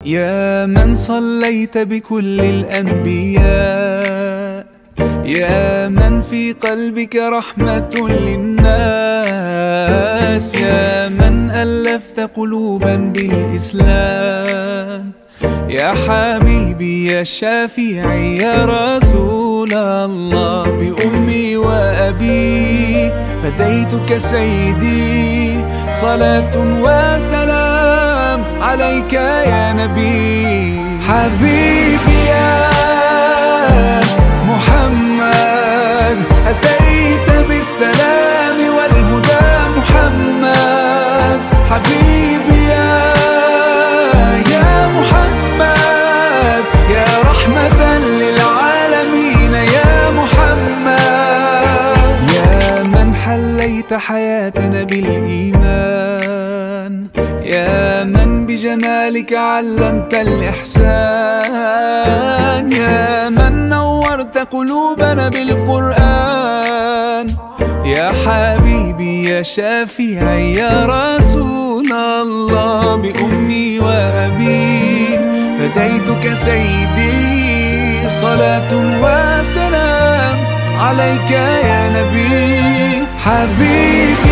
يا من صليت بكل الأنبياء، يا من في قلبك رحمة للناس، يا من ألفت قلوبا بالإسلام، يا حبيبي يا شافعي يا رسول الله، بأمي وأبي فديتك سيدي، صلاة وسلام عليك يا نبي. حبيبي يا محمد أتيت بالسلام والهدى محمد، حبيبي يا محمد يا رحمة للعالمين يا محمد، يا من حليت حياتنا بالإيمان، يا من بجمالك علمت الإحسان، يا من نورت قلوبنا بالقرآن، يا حبيبي يا شافعي يا رسول الله، بأمي وأبي فديتك سيدي، صلاة وسلام عليك يا نبي. حبيبي